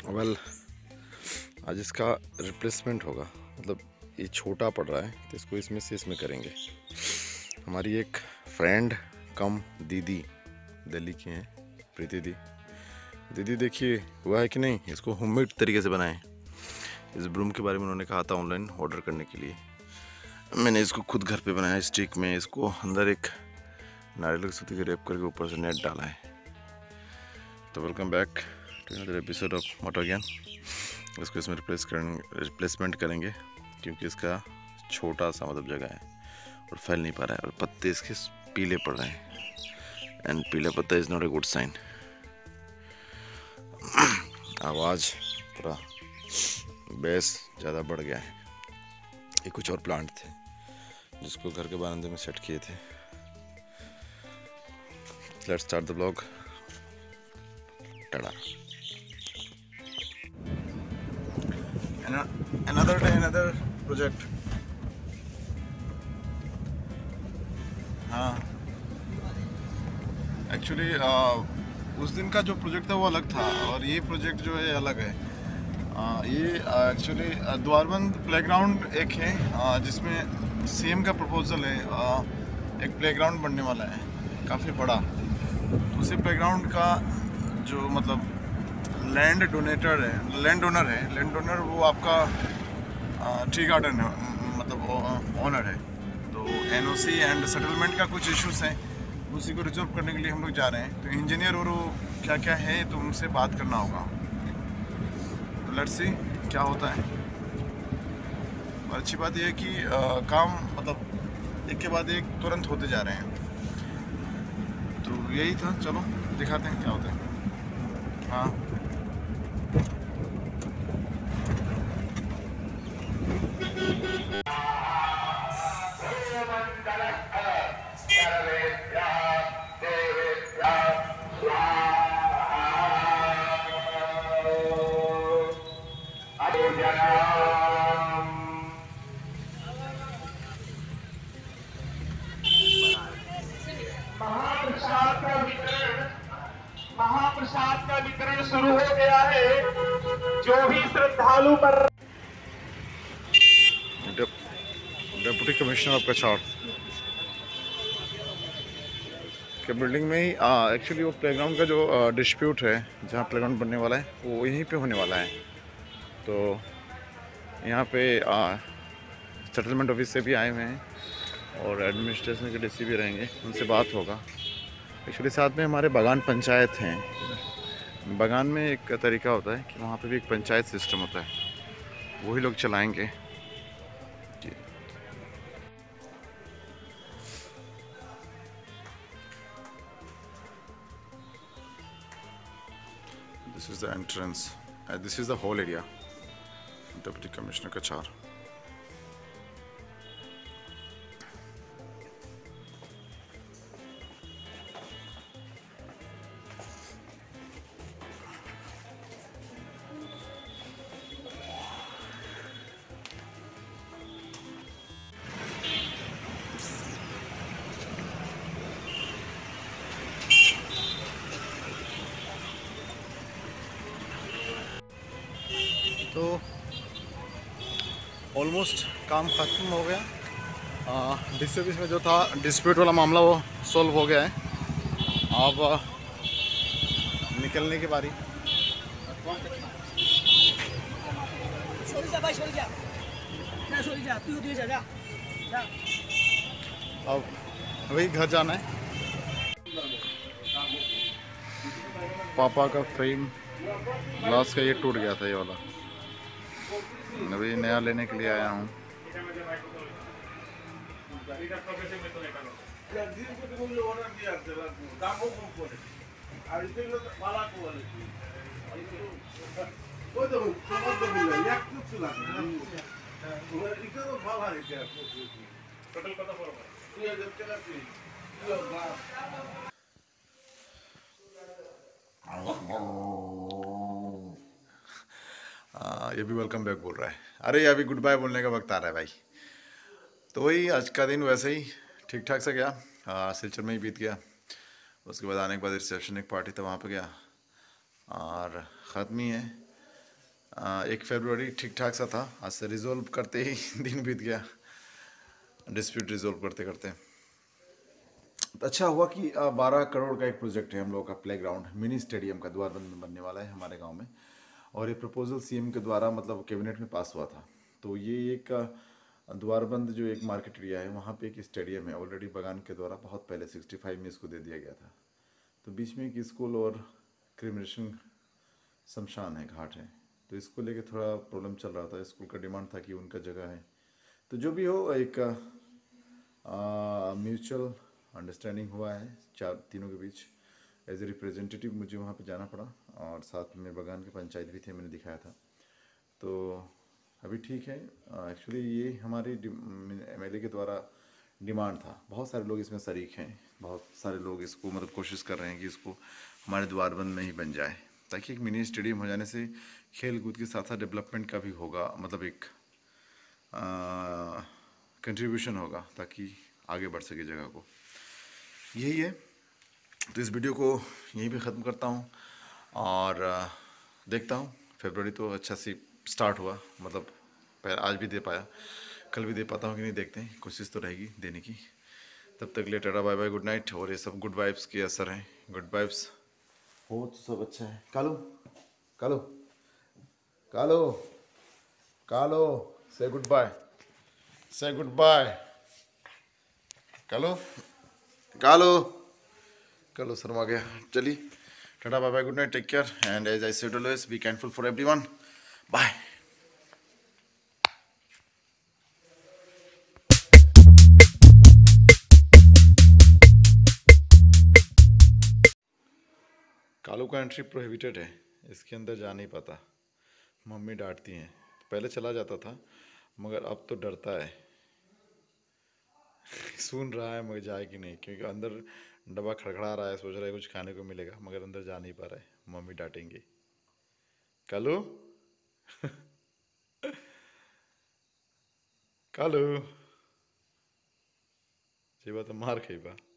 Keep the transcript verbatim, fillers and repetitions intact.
Well well, आज इसका replacement होगा, मतलब ये छोटा पड़ रहा है तो इसको इसमें से इसमें करेंगे। हमारी एक फ्रेंड कम दीदी दिल्ली की हैं, प्रीति दी दीदी देखिए हुआ है कि नहीं, इसको होममेड तरीके से बनाएं। इस ब्रूम के बारे में उन्होंने कहा था ऑनलाइन ऑर्डर करने के लिए, मैंने इसको खुद घर पे बनाया स्टिक में। इसको अंदर एक नारियल की सूती के रैप करके ऊपर से नेट डाला है। तो welcome back to another episode of moto Gyaan. इसको इसमें रिप्लेस करेंगे रिप्लेसमेंट करेंगे क्योंकि इसका छोटा सा मतलब जगह है और फैल नहीं पा रहा है और पत्ते इसके पीले पड़ रहे हैं एंड पीला पत्ता is not a good sign. आवाज़ पूरा बेस ज़्यादा बढ़ गया है। ये कुछ और प्लांट थे जिसको घर के बरामदे में सेट किए थे। Let's start the blog. Tata. Another day, another project. हाँ एक्चुअली uh, उस दिन का जो प्रोजेक्ट था वो अलग था और ये प्रोजेक्ट जो है अलग है। uh, ये एक्चुअली uh, द्वारबंद प्लेग्राउंड एक है uh, जिसमें सीएम का प्रपोजल है। uh, एक प्लेग्राउंड बनने वाला है काफ़ी बड़ा। उसी प्लेग्राउंड का जो मतलब लैंड डोनेटर है लैंड ओनर है लैंड ओनर वो आपका टी गार्डन है, मतलब ओनर है। तो एनओसी एंड सेटलमेंट का कुछ इश्यूज हैं, उसी को रिजॉल्व करने के लिए हम लोग जा रहे हैं। तो इंजीनियर और वो क्या क्या है तो उनसे बात करना होगा। तो लेट्स सी क्या होता है। और अच्छी बात यह है कि आ, काम मतलब एक के बाद एक तुरंत होते जा रहे हैं। तो यही था, चलो दिखाते हैं क्या होता है। हाँ महाप्रसाद का वितरण महाप्रसाद का वितरण शुरू हो गया है। जो भी श्रद्धालु पर डेप्यूटी कमिश्नर ऑफ कछाड़ के बिल्डिंग में ही एक्चुअली वो प्लेग्राउंड का जो डिस्प्यूट है जहाँ प्लेग्राउंड बनने वाला है वो यहीं पे होने वाला है। तो यहाँ पे सेटलमेंट ऑफिस से भी आए हुए हैं और एडमिनिस्ट्रेशन के डीसी भी रहेंगे, उनसे बात होगा। एक्चुअली साथ में हमारे बागान पंचायत हैं। बागान में एक तरीका होता है कि वहाँ पे भी एक पंचायत सिस्टम होता है, वही लोग चलाएंगे। This is the entrance. Uh, this is the whole area. Deputy Commissioner Kachar. तो ऑलमोस्ट काम ख़त्म हो गया। डीसी ऑफिस में जो था डिस्प्यूट वाला मामला वो सॉल्व हो गया है। अब निकलने की बारी। अब वही घर जाना है। पापा का फ्रेम ग्लास का ये टूट गया था, ये वाला अभी नया लेने के लिए आया हूँ। आ, ये भी वेलकम बैक बोल रहा है। अरे अभी गुड बाय बोलने का वक्त आ रहा है भाई। तो वही आज का दिन वैसे ही ठीक ठाक से गया, सिलचर में ही बीत गया। उसके बाद आने के बाद रिसेप्शन एक पार्टी था वहाँ पे गया और ख़त्म ही है। एक फरवरी ठीक ठाक सा था, आज से रिजोल्व करते ही दिन बीत गया, डिस्प्यूट रिजोल्व करते करते। तो अच्छा हुआ कि बारह करोड़ का एक प्रोजेक्ट है हम लोगों का, प्लेग्राउंड मिनी स्टेडियम का द्वारबंद में बनने वाला है हमारे गांव में। और ये प्रपोजल सीएम के द्वारा मतलब कैबिनेट में पास हुआ था। तो ये एक द्वारबंद जो एक मार्केट एरिया है वहाँ पे एक स्टेडियम है, ऑलरेडी बगान के द्वारा बहुत पहले सिक्सटी फाइव में इसको दे दिया गया था। तो बीच में एक स्कूल और क्रिमिनेशन शमशान है, घाट है, तो इसको लेके थोड़ा प्रॉब्लम चल रहा था। स्कूल का डिमांड था कि उनका जगह है, तो जो भी हो एक म्यूचुअल अंडरस्टैंडिंग हुआ है चार तीनों के बीच। एज ए रिप्रेजेंटेटिव मुझे वहाँ पे जाना पड़ा, और साथ में बगान के पंचायत भी थे, मैंने दिखाया था। तो अभी ठीक है। एक्चुअली ये हमारे एमएलए के द्वारा डिमांड था, बहुत सारे लोग इसमें शरीक हैं, बहुत सारे लोग इसको मतलब कोशिश कर रहे हैं कि इसको हमारे द्वारबंद में ही बन जाए, ताकि एक मिनी स्टेडियम हो जाने से खेल कूद के साथ साथ डेवलपमेंट का भी होगा, मतलब एक कंट्रीब्यूशन होगा ताकि आगे बढ़ सके जगह को। यही है। तो इस वीडियो को यहीं पे ख़त्म करता हूँ, और आ, देखता हूँ। फरवरी तो अच्छा से स्टार्ट हुआ, मतलब आज भी दे पाया, कल भी दे पाता हूँ कि नहीं देखते हैं, कोशिश तो रहेगी देने की। तब तक ले tata bye bye, good night. और ये सब गुड वाइब्स के असर हैं, गुड वाइब्स हो तो सब अच्छा है। कालो Kalo Kalo Kalo say good bye, say good bye Kalo Kalo Kalo शर्मा गया। चलिए tata bye bye, good night, take care, and as I said always be kindful for everyone. Bye. Kalu का एंट्री प्रोहिबिटेड है, इसके अंदर जा नहीं पाता, मम्मी डांटती हैं। पहले चला जाता था मगर अब तो डरता है। सुन रहा है मगर जाए कि नहीं, क्योंकि अंदर डब्बा खड़खड़ा रहा है, सोच रहा है कुछ खाने को मिलेगा, मगर अंदर जा नहीं पा रहा है, मम्मी डांटेंगे। कालू कालू, ये बात मार खाई बा।